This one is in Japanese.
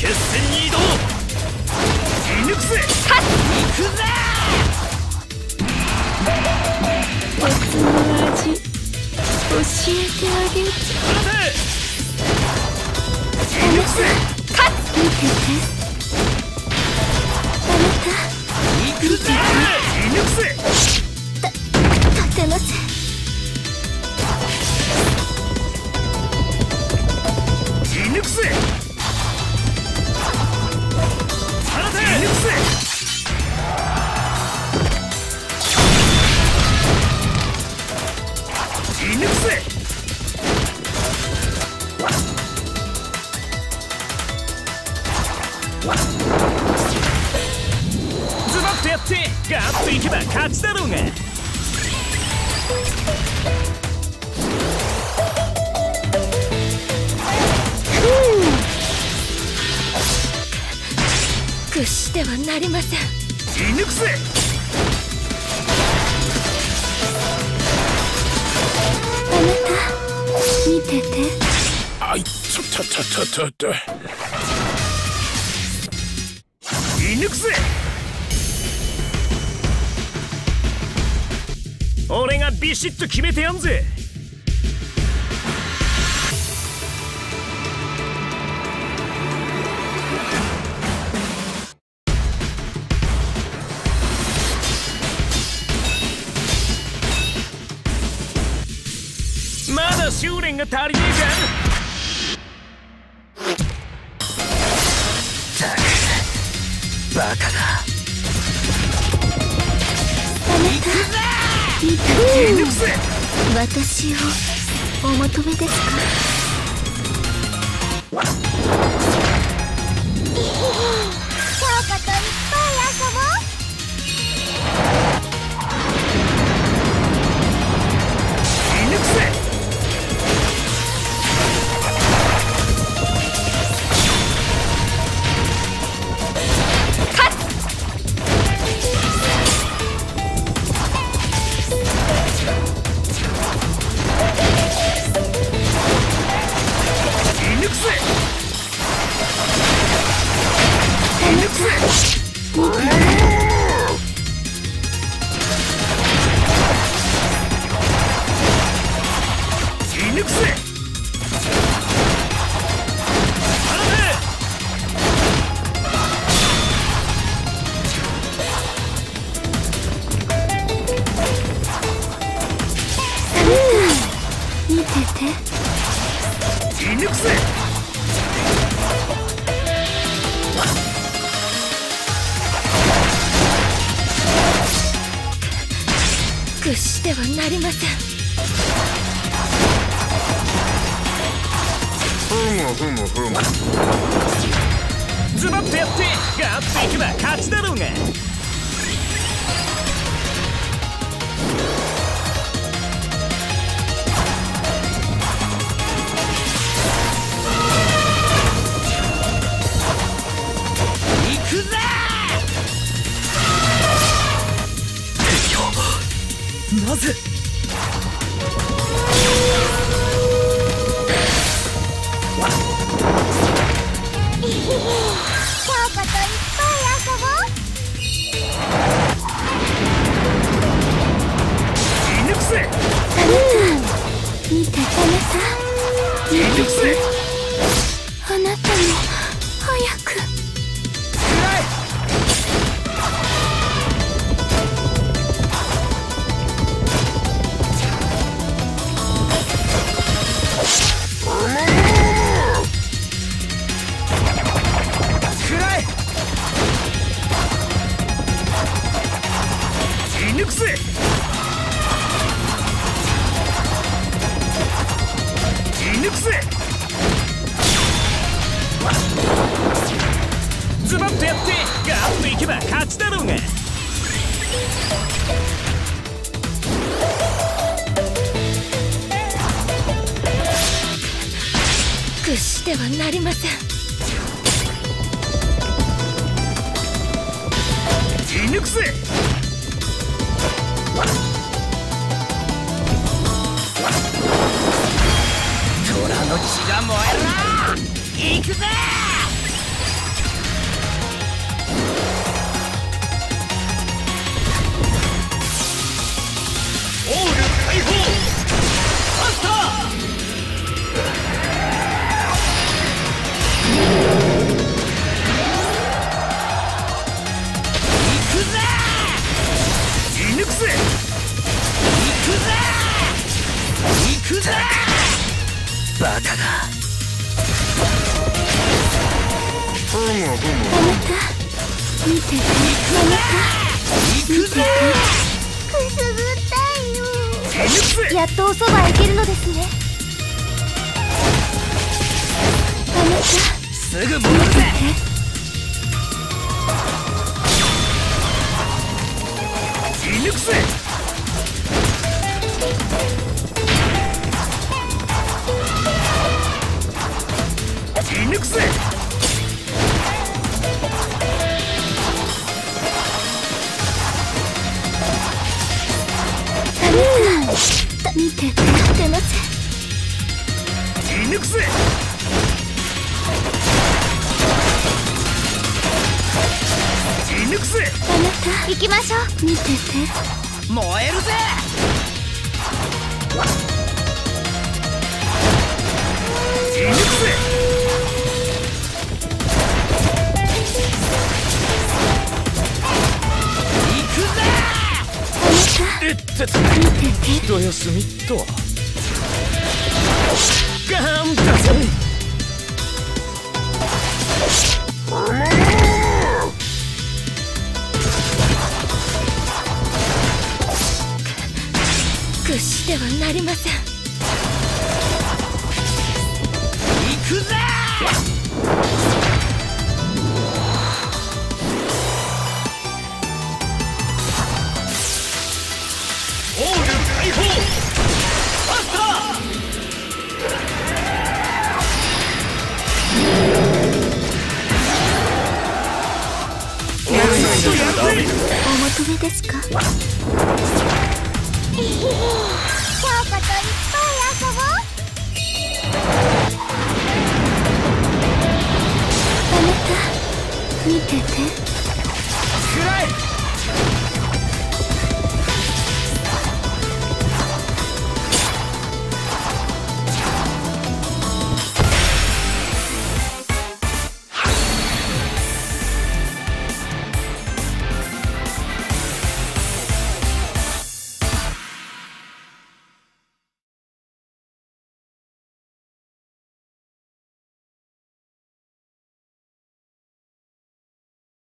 決戦に移動。射抜くぜ。行くぜ。 別の味教えてあげる。 射抜くぜ。 見てて。あなた行くぜ。射抜くぜ。 立てません。 射抜くぜ。放て。射抜くぜ。射抜くぜ。ズバッとやってガーッといけば勝ちだろうが。 屈してはなりません。 射抜くぜ。 あなた見てて。 あいちょ射抜くぜ。俺がビシッと決めてやんぜ。まだ修練が足りねえか。ったくバカだ。 あなた見て射抜くぜ。 私をお求めですか。 京子といっぱい遊ぼう。 射抜くぜ。 見てて。 射抜くぜ。 屈してはなりません。 ズバッとやってガーッといけば勝ちだろうが。行くぜ。敵をなぜ。 京子といっぱい遊ぼう。 射抜くぜ。 あなた見てて。あなた射抜くぜ。 あなたも早く。 射抜くぜ。射抜くぜ。ズバッとやってガーッといけば勝ちだろうが。 屈してはなりません。 射抜くぜ。虎の血が燃えるな。行くぜ。 見てて、 行くぜ。 くすぐったいよ。 手抜くぜ。 やっとおそばへ行けるのですね。 すぐ戻るぜ。手抜くぜ。手抜くぜ。 見てて、出ません。 手抜くぜ。手抜くぜ。 行きましょう。 見てて、 燃えるぜ。手抜くぜ。行くぜ。えって見てて、 一休みっと。ガンだぜ。 屈してはなりません。 行くぜ。オール解放。ファスター。 お求めですか？ 京子といっぱい遊ぼう。 見てて。